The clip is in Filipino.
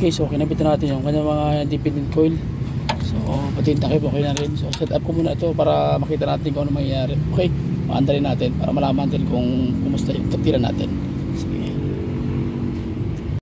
Okay, so kinabitan natin yung kanyang mga dependent coil. So pati yung takip okay na rin. So set up ko muna ito para makita natin kung ano mangyayari. Okay, maanda rin natin para malaman natin kung kumusta yung tira natin.